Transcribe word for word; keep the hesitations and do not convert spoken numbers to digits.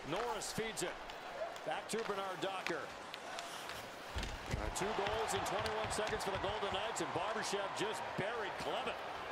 Norris feeds it. Back to Bernard Docker. Uh, two goals in twenty-one seconds for the Golden Knights, and Barbashev just buried Clement.